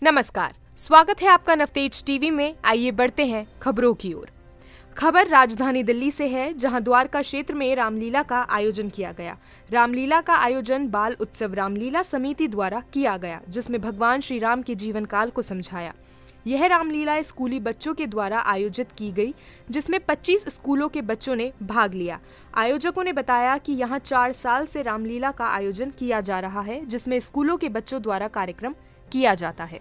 नमस्कार, स्वागत है आपका नवतेज टीवी में। आइए बढ़ते हैं खबरों की ओर। खबर राजधानी दिल्ली से है, जहां द्वारका क्षेत्र में रामलीला का आयोजन किया गया। रामलीला का आयोजन बाल उत्सव रामलीला समिति द्वारा किया गया, जिसमें भगवान श्री राम के जीवन काल को समझाया। यह रामलीला स्कूली बच्चों के द्वारा आयोजित की गई, जिसमें 25 स्कूलों के बच्चों ने भाग लिया। आयोजकों ने बताया कि यहां 4 साल से रामलीला का आयोजन किया जा रहा है, जिसमें स्कूलों के बच्चों द्वारा कार्यक्रम किया जाता है।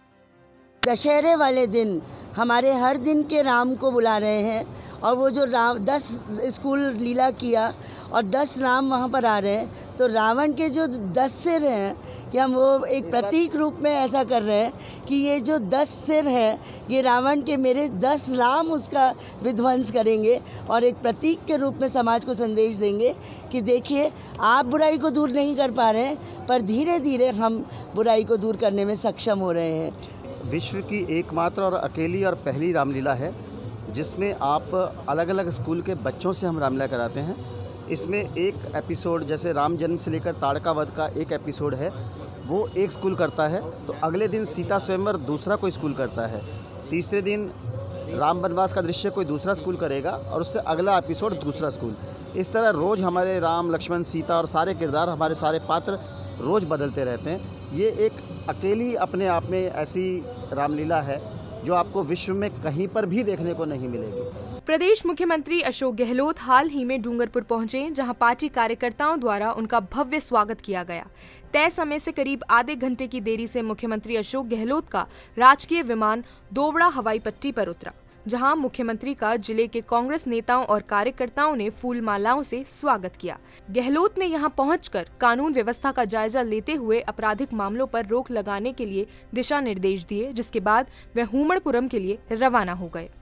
दशहरे वाले दिन हमारे हर दिन के राम को बुला रहे हैं और वो जो 10 स्कूल लीला किया और 10 राम वहाँ पर आ रहे हैं, तो रावण के जो 10 सिर हैं कि हम वो एक प्रतीक रूप में ऐसा कर रहे हैं कि ये जो 10 सिर है ये रावण के मेरे 10 राम उसका विध्वंस करेंगे और एक प्रतीक के रूप में समाज को संदेश देंगे कि देखिए आप बुराई को दूर नहीं कर पा रहे हैं, पर धीरे धीरे हम बुराई को दूर करने में सक्षम हो रहे हैं। विश्व की एकमात्र और अकेली और पहली रामलीला है जिसमें आप अलग अलग स्कूल के बच्चों से हम रामलीला कराते हैं। इसमें एक एपिसोड जैसे राम जन्म से लेकर ताड़का वध का एक एपिसोड है, वो एक स्कूल करता है, तो अगले दिन सीता स्वयंवर दूसरा कोई स्कूल करता है, तीसरे दिन राम वनवास का दृश्य कोई दूसरा स्कूल करेगा और उससे अगला एपिसोड दूसरा स्कूल। इस तरह रोज़ हमारे राम लक्ष्मण सीता और सारे किरदार, हमारे सारे पात्र रोज़ बदलते रहते हैं। ये एक अकेली अपने आप में ऐसी रामलीला है जो आपको विश्व में कहीं पर भी देखने को नहीं मिलेगी। प्रदेश मुख्यमंत्री अशोक गहलोत हाल ही में डूंगरपुर पहुंचे, जहां पार्टी कार्यकर्ताओं द्वारा उनका भव्य स्वागत किया गया। तय समय से करीब आधे घंटे की देरी से मुख्यमंत्री अशोक गहलोत का राजकीय विमान दोवड़ा हवाई पट्टी पर उतरा, जहां मुख्यमंत्री का जिले के कांग्रेस नेताओं और कार्यकर्ताओं ने फूल मालाओं से स्वागत किया। गहलोत ने यहां पहुंचकर कानून व्यवस्था का जायजा लेते हुए आपराधिक मामलों पर रोक लगाने के लिए दिशा निर्देश दिए, जिसके बाद वे हुमड़पुरम के लिए रवाना हो गए।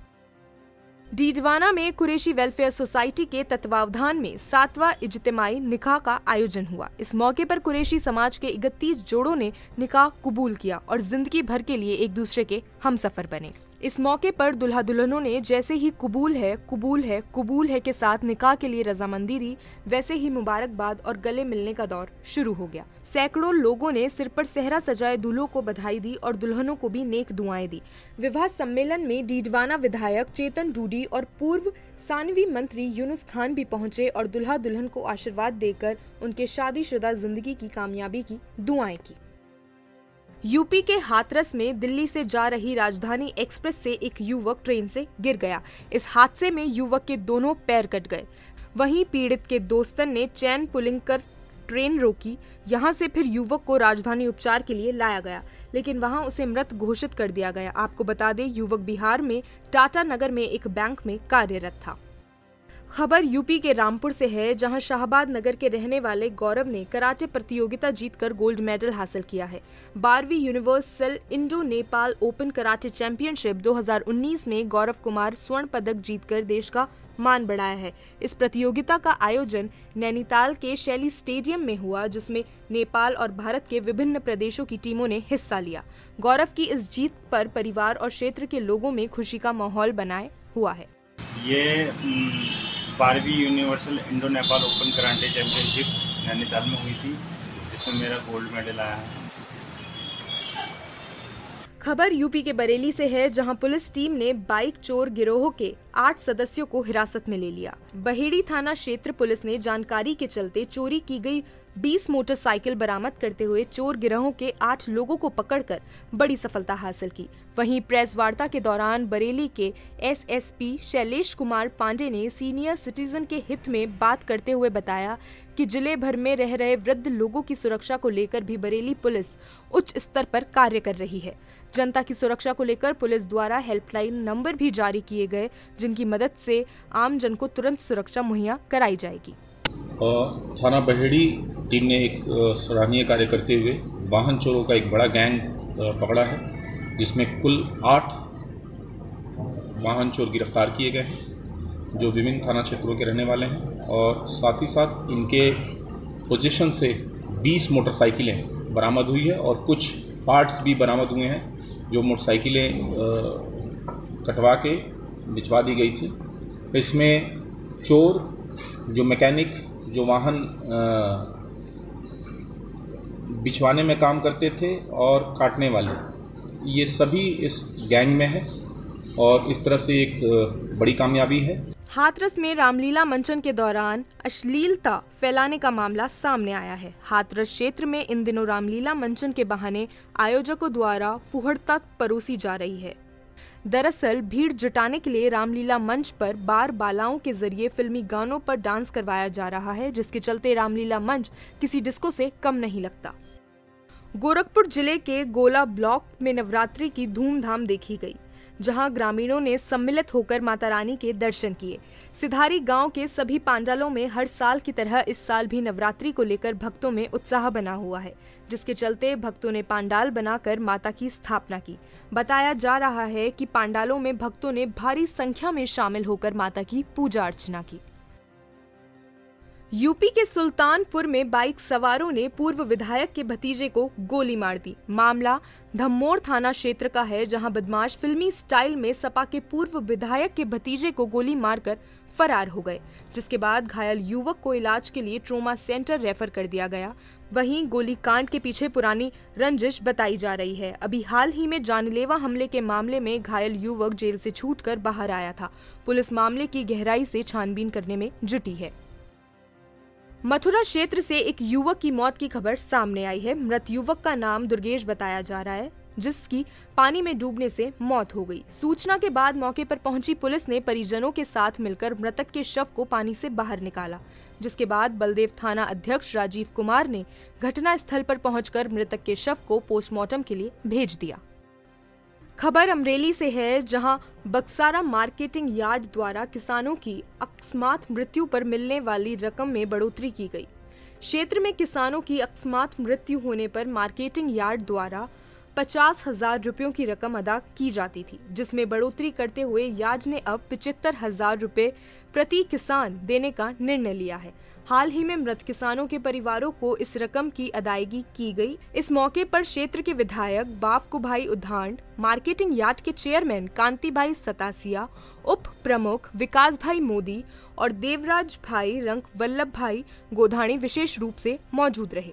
डीडवाना में कुरैशी वेलफेयर सोसाइटी के तत्वावधान में 7वां इज्तिमाई निकाह का आयोजन हुआ। इस मौके पर कुरैशी समाज के 31 जोड़ों ने निकाह कबूल किया और जिंदगी भर के लिए एक दूसरे के हमसफर बने। इस मौके पर दुल्हा दुल्हनों ने जैसे ही कबूल है कबूल है कबूल है के साथ निकाह के लिए रजामंदी दी, वैसे ही मुबारकबाद और गले मिलने का दौर शुरू हो गया। सैकड़ों लोगों ने सिर पर सेहरा सजाए दूल्हों को बधाई दी और दुल्हनों को भी नेक दुआएं दी। विवाह सम्मेलन में डीडवाना विधायक चेतन डूडी और पूर्व सानवी मंत्री यूनुस खान भी पहुंचे और दुल्हा दुल्हन को आशीर्वाद देकर उनके शादीशुदा जिंदगी की कामयाबी की दुआएं की। यूपी के हाथरस में दिल्ली से जा रही राजधानी एक्सप्रेस से एक युवक ट्रेन से गिर गया। इस हादसे में युवक के दोनों पैर कट गए। वहीं पीड़ित के दोस्तन ने चैन पुलिंग कर ट्रेन रोकी। यहां से फिर युवक को राजधानी उपचार के लिए लाया गया, लेकिन वहां उसे मृत घोषित कर दिया गया। आपको बता दें, युवक बिहार में टाटा नगर में एक बैंक में कार्यरत था। खबर यूपी के रामपुर से है, जहां शाहबाद नगर के रहने वाले गौरव ने कराटे प्रतियोगिता जीतकर गोल्ड मेडल हासिल किया है। 12वीं universal Indo Nepal open karate championship 2019 में गौरव कुमार स्वर्ण पदक जीतकर देश का मान बढ़ाया है। इस प्रतियोगिता का आयोजन नैनीताल के शैली स्टेडियम में हुआ, जिसमें नेपाल और भारत के विभिन्न प्रदेशों की टीमों ने हिस्सा लिया। गौरव की इस जीत पर परिवार और क्षेत्र के लोगों में खुशी का माहौल बनाए हुआ है। ये 12वीं universal Indo Nepal open karate championship Nainital में हुई थी, जिसमें मेरा गोल्ड मेडल आया है। खबर यूपी के बरेली से है, जहां पुलिस टीम ने बाइक चोर गिरोह के 8 सदस्यों को हिरासत में ले लिया। बहेड़ी थाना क्षेत्र पुलिस ने जानकारी के चलते चोरी की गई 20 मोटरसाइकिल बरामद करते हुए चोर गिरोह के 8 लोगों को पकड़कर बड़ी सफलता हासिल की। वहीं प्रेस वार्ता के दौरान बरेली के एसएसपी शैलेश कुमार पांडे ने सीनियर सिटीजन के हित में बात करते हुए बताया कि जिले भर में रह रहे वृद्ध लोगों की सुरक्षा को लेकर भी बरेली पुलिस उच्च स्तर पर कार्य कर रही है। जनता की सुरक्षा को लेकर पुलिस द्वारा हेल्पलाइन नंबर भी जारी किए गए, जिनकी मदद से आम जन को तुरंत सुरक्षा मुहैया कराई जाएगी। थाना बहेड़ी टीम ने एक सराहनीय कार्य करते हुए वाहन चोरों का एक बड़ा गैंग पकड़ा है, जिसमें कुल 8 वाहन चोर गिरफ्तार किए गए हैं, जो विभिन्न थाना क्षेत्रों के रहने वाले हैं। और साथ ही साथ इनके पोजीशन से 20 मोटरसाइकिलें बरामद हुई है और कुछ पार्ट्स भी बरामद हुए हैं, जो मोटरसाइकिलें कटवा के भिजवा दी गई थी। इसमें चोर, जो मैकेनिक, जो वाहन बिछवाने में काम करते थे और काटने वाले, ये सभी इस गैंग में है और इस तरह से एक बड़ी कामयाबी है। हाथरस में रामलीला मंचन के दौरान अश्लीलता फैलाने का मामला सामने आया है। हाथरस क्षेत्र में इन दिनों रामलीला मंचन के बहाने आयोजकों द्वारा फुहड़ता परोसी जा रही है। दरअसल भीड़ जुटाने के लिए रामलीला मंच पर बार बालाओं के जरिए फिल्मी गानों पर डांस करवाया जा रहा है, जिसके चलते रामलीला मंच किसी डिस्को से कम नहीं लगता। गोरखपुर जिले के गोला ब्लॉक में नवरात्रि की धूमधाम देखी गई, जहां ग्रामीणों ने सम्मिलित होकर माता रानी के दर्शन किए। सिधारी गांव के सभी पांडालों में हर साल की तरह इस साल भी नवरात्रि को लेकर भक्तों में उत्साह बना हुआ है, जिसके चलते भक्तों ने पांडाल बनाकर माता की स्थापना की। बताया जा रहा है कि पांडालों में भक्तों ने भारी संख्या में शामिल होकर माता की पूजा अर्चना की। यूपी के सुल्तानपुर में बाइक सवारों ने पूर्व विधायक के भतीजे को गोली मार दी। मामला धम्मोड़ थाना क्षेत्र का है, जहां बदमाश फिल्मी स्टाइल में सपा के पूर्व विधायक के भतीजे को गोली मारकर फरार हो गए, जिसके बाद घायल युवक को इलाज के लिए ट्रोमा सेंटर रेफर कर दिया गया। वहीं गोलीकांड के पीछे पुरानी रंजिश बताई जा रही है। अभी हाल ही में जानलेवा हमले के मामले में घायल युवक जेल से छूटकर बाहर आया था। पुलिस मामले की गहराई से छानबीन करने में जुटी है। मथुरा क्षेत्र से एक युवक की मौत की खबर सामने आई है। मृत युवक का नाम दुर्गेश बताया जा रहा है, जिसकी पानी में डूबने से मौत हो गई। सूचना के बाद मौके पर पहुंची पुलिस ने परिजनों के साथ मिलकर मृतक के शव को पानी से बाहर निकाला, जिसके बाद बलदेव थाना अध्यक्ष राजीव कुमार ने घटना स्थल पर पहुंचकर मृतक के शव को पोस्टमार्टम के लिए भेज दिया। खबर अमरेली से है, जहां बक्सारा मार्केटिंग यार्ड द्वारा किसानों की अकस्मात मृत्यु पर मिलने वाली रकम में बढ़ोतरी की गई। क्षेत्र में किसानों की अकस्मात मृत्यु होने पर मार्केटिंग यार्ड द्वारा 50,000 रुपयों की रकम अदा की जाती थी, जिसमें बढ़ोतरी करते हुए यार्ड ने अब 75,000 रुपए प्रति किसान देने का निर्णय लिया है। हाल ही में मृत किसानों के परिवारों को इस रकम की अदायगी की गई। इस मौके पर क्षेत्र के विधायक बावकू भाई उद्धांड, मार्केटिंग यार्ड के चेयरमैन कांति भाई सतासिया, उप प्रमुख विकास भाई मोदी और देवराज भाई रंग वल्लभ भाई गोधाणी विशेष रूप से मौजूद रहे।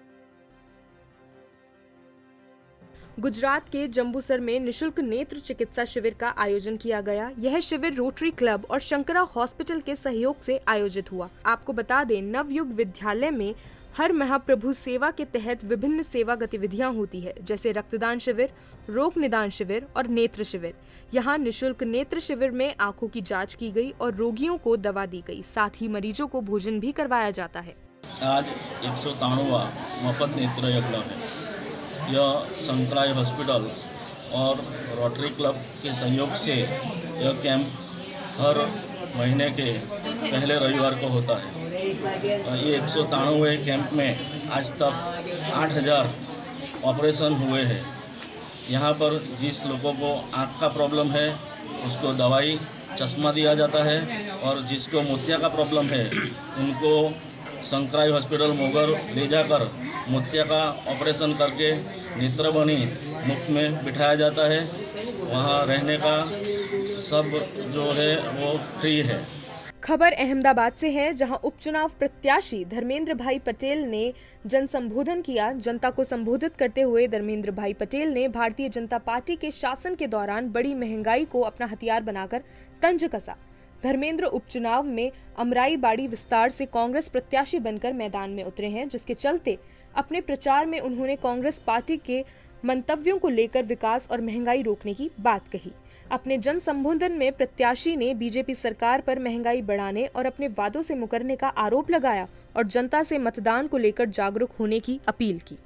गुजरात के जंबूसर में निशुल्क नेत्र चिकित्सा शिविर का आयोजन किया गया। यह शिविर रोटरी क्लब और शंकरा हॉस्पिटल के सहयोग से आयोजित हुआ। आपको बता दें, नवयुग विद्यालय में हर महाप्रभु सेवा के तहत विभिन्न सेवा गतिविधियां होती है, जैसे रक्तदान शिविर, रोग निदान शिविर और नेत्र शिविर। यहां निशुल्क नेत्र शिविर में आंखों की जांच की गई और रोगियों को दवा दी गई। साथ ही मरीजों को भोजन भी करवाया जाता है। आज 193वां मुफ्त नेत्र यज्ञ है। यह शंकराय हॉस्पिटल और रोटरी क्लब के सहयोग से यह कैंप हर महीने के पहले रविवार को होता है। ये 193वें कैंप में आज तक 8,000 ऑपरेशन हुए हैं। यहाँ पर जिस लोगों को आँख का प्रॉब्लम है उसको दवाई चश्मा दिया जाता है, और जिसको मोतिया का प्रॉब्लम है उनको शंकराय हॉस्पिटल मोगर ले जाकर मोतिया का ऑपरेशन करके नेत्रबनी मुफ्त में बिठाया जाता है। वहाँ रहने का सब जो है वो फ्री है। खबर अहमदाबाद से है, जहां उपचुनाव प्रत्याशी धर्मेंद्र भाई पटेल ने जनसंबोधन किया। जनता को संबोधित करते हुए धर्मेंद्र भाई पटेल ने भारतीय जनता पार्टी के शासन के दौरान बड़ी महंगाई को अपना हथियार बनाकर तंज कसा। धर्मेंद्र उपचुनाव में अमराई बाड़ी विस्तार से कांग्रेस प्रत्याशी बनकर मैदान में उतरे हैं, जिसके चलते अपने प्रचार में उन्होंने कांग्रेस पार्टी के मंतव्यों को लेकर विकास और महंगाई रोकने की बात कही। अपने जन संबोधन में प्रत्याशी ने बीजेपी सरकार पर महंगाई बढ़ाने और अपने वादों से मुकरने का आरोप लगाया और जनता से मतदान को लेकर जागरूक होने की अपील की।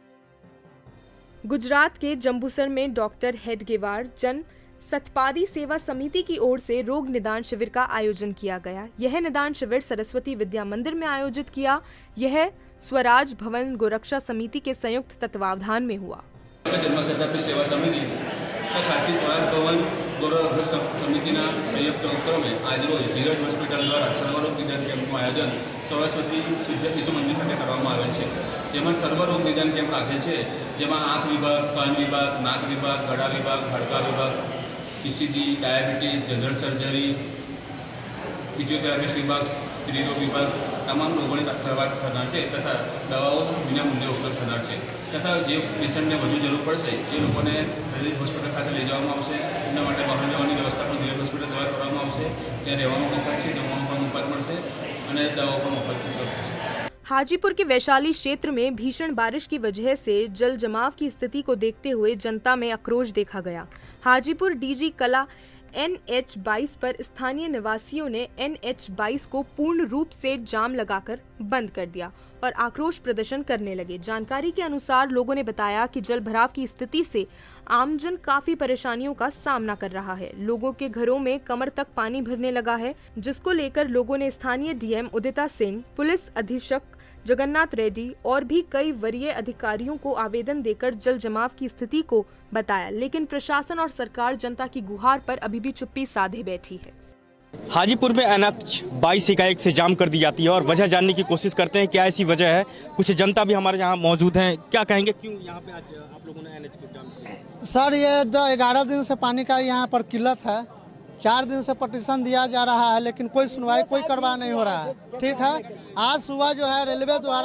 गुजरात के जंबूसर में डॉक्टर हेडगेवार जन सतपादी सेवा समिति की ओर से रोग निदान शिविर का आयोजन किया गया। यह निदान शिविर सरस्वती विद्या मंदिर में आयोजित किया। यह स्वराज भवन गोरक्षा समिति के संयुक्त तत्वावधान में हुआ। सेवा समिति तथा श्री स्वराज भवन गोरक्षा समितिना संयुक्त उपक्रमे आज रोज धीरज હોસ્પિટલ દ્વારા સર્વરોગ નિદાન કેમ્પનું આયોજન સરસ્વતી શિશુ મંદિર ખાતે કરવામાં આવેલ છે, જેમાં સર્વરોગ નિદાન કેમ્પ રાખેલ છે, જેમાં આંખ વિભાગ, કાન વિભાગ, નાક વિભાગ, ગળા વિભાગ, હાડકા વિભાગ, ECG, diabetes, general surgery, physiotherapist विभाग, स्त्री रोग विभाग તમામ લોકોને સહભાગ થનાર છે તથા દવાઓ વિના મૂલ્યે ઉપલબ્ધ થનાર છે તથા જે પેશન્ટને વધુ જરૂર પડશે એ લોકોને ધીરજ હોસ્પિટલ ખાતે લઈ જવામાં આવશે. એમના માટે બહાર જવાની વ્યવસ્થા પણ ધીરજ હોસ્પિટલ દ્વારા કરવામાં આવશે. ત્યાં રહેવાનું મફત છે, જમવાનું પણ મફત મળશે અને દવાઓ પણ મફત ઉપલબ્ધ થશે. हाजीपुर के वैशाली क्षेत्र में भीषण बारिश की वजह से जल जमाव की स्थिति को देखते हुए जनता में आक्रोश देखा गया. हाजीपुर डीजी कला NH-22 पर स्थानीय निवासियों ने NH-22 को पूर्ण रूप से जाम लगाकर बंद कर दिया और आक्रोश प्रदर्शन करने लगे. जानकारी के अनुसार लोगों ने बताया कि जल भराव की स्थिति से आमजन काफी परेशानियों का सामना कर रहा है. लोगों के घरों में कमर तक पानी भरने लगा है, जिसको लेकर लोगों ने स्थानीय DM उदिता सिंह, पुलिस अधीक्षक जगन्नाथ रेड्डी और भी कई वरीय अधिकारियों को आवेदन देकर जल जमाव की स्थिति को बताया. लेकिन प्रशासन और सरकार जनता की गुहार पर अभी भी चुप्पी साधे बैठी है. हाजीपुर में NH-22 एकाएक से जाम कर दी जाती है और वजह जानने की कोशिश करते हैं क्या ऐसी वजह है. कुछ जनता भी हमारे यहाँ मौजूद हैं. क्या कहेंगे, क्यों यहाँ पे आज आप लोगों ने NH को जाम किया? सर, ये 11 दिन से पानी का यहाँ पर किल्लत है. 4 दिन से पटिशन दिया जा रहा है लेकिन कोई सुनवाई, कोई कार्रवाई नहीं हो रहा है. ठीक है, आज सुबह जो है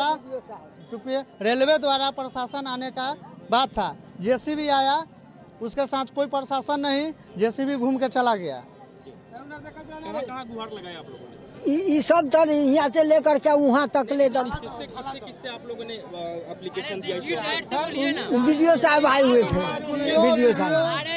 रेलवे द्वारा प्रशासन आने का बात था. JCB आया, उसके साथ कोई प्रशासन नहीं, JCB घूम के चला गया. कहाँ गुहार लगाए आप लोगों ने? ये सब तर यहाँ से लेकर के वहाँ तक ले दर. किससे आप लोगों ने एप्लीकेशन दिया? वीडियो साहब आए हुए थे. वीडियो साहब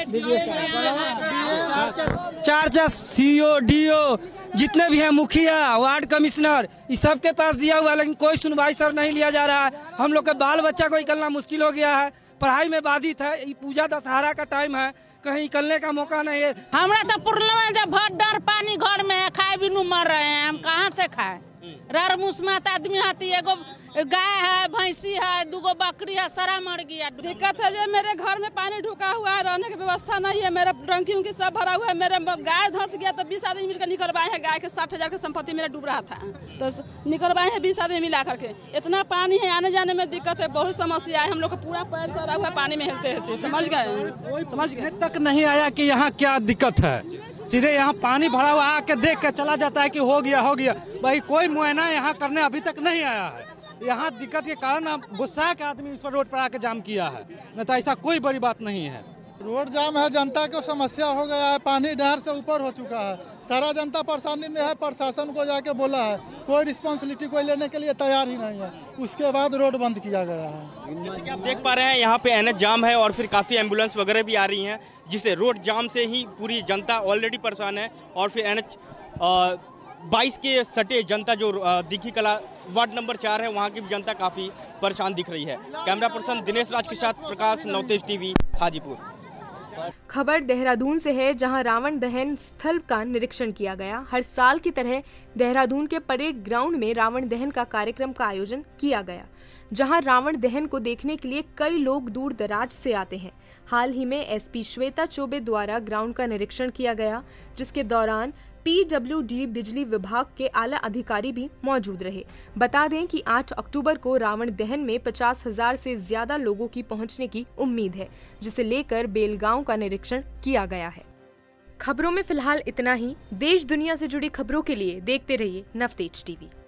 4 CO DO जितने भी हैं, मुखिया, वार्ड कमिश्नर, इस सब के पास दिया हुआ, लेकिन कोई सुनवाई सर नहीं लिया जा रहा है. हम लोग के बाल बच्चा को निकलना मुश्किल हो गया है. पढ़ाई में बाधित है. ये पूजा दशहरा का टाइम है, कहीं निकलने का मौका नहीं है. हमरा तो पूर्णिमा जब भर डर पानी घर में है, खाए बिनु मर रहे हैं. हम कहाँ से खाए? रर मुस्मात आदमी हाथी, एगो गाय है, भैंसी है, 2 बकरी है, सारा मर गया. दिक्कत है जो मेरे घर में पानी ढुका हुआ है, रहने की व्यवस्था नहीं है. मेरा टंकी उनकी सब भरा हुआ है. मेरा गाय धंस गया तो 20 आदमी मिलकर निकलवाए हैं. गाय के 60,000 की संपत्ति मेरा डूब रहा था तो निकलवाए हैं 20 आदमी मिला करके. इतना पानी है, आने जाने में दिक्कत है, बहुत समस्या है. हम लोग का पूरा पैर सड़ा हुआ पानी में हिलते. समझ गए तक नहीं आया कि यहाँ क्या दिक्कत है. सीधे यहाँ पानी भरा हुआ आके देख के चला जाता है कि हो गया. भाई कोई मुआयना यहाँ करने अभी तक नहीं आया है. यहाँ दिक्कत के कारण गुस्सा के आदमी इस पर रोड पर आके जाम किया है, न तो ऐसा कोई बड़ी बात नहीं है. रोड जाम है, जनता को समस्या हो गया है. पानी नहर से ऊपर हो चुका है. सारा जनता परेशानी में है. प्रशासन को जाके बोला है, कोई रिस्पॉन्सिबिलिटी कोई लेने के लिए तैयार ही नहीं है. उसके बाद रोड बंद किया गया है. जैसे कि आप देख पा रहे हैं, यहाँ पे NH जाम है और फिर काफ़ी एम्बुलेंस वगैरह भी आ रही हैं, जिससे रोड जाम से ही पूरी जनता ऑलरेडी परेशान है. और फिर NH-22 के सटे जनता जो दिखी कला वार्ड नंबर 4 है, वहाँ की भी जनता काफ़ी परेशान दिख रही है. कैमरा पर्सन दिनेश राज के साथ प्रकाश, नवतेज TV, हाजीपुर. खबर देहरादून से है, जहां रावण दहन स्थल का निरीक्षण किया गया. हर साल की तरह देहरादून के परेड ग्राउंड में रावण दहन का कार्यक्रम का आयोजन किया गया, जहां रावण दहन को देखने के लिए कई लोग दूर दराज से आते हैं. हाल ही में SP श्वेता चौबे द्वारा ग्राउंड का निरीक्षण किया गया, जिसके दौरान PWD बिजली विभाग के आला अधिकारी भी मौजूद रहे. बता दें कि 8 अक्टूबर को रावण दहन में 50,000 से ज्यादा लोगों की पहुंचने की उम्मीद है, जिसे लेकर बेलगांव का निरीक्षण किया गया है. खबरों में फिलहाल इतना ही. देश दुनिया से जुड़ी खबरों के लिए देखते रहिए नवतेज TV.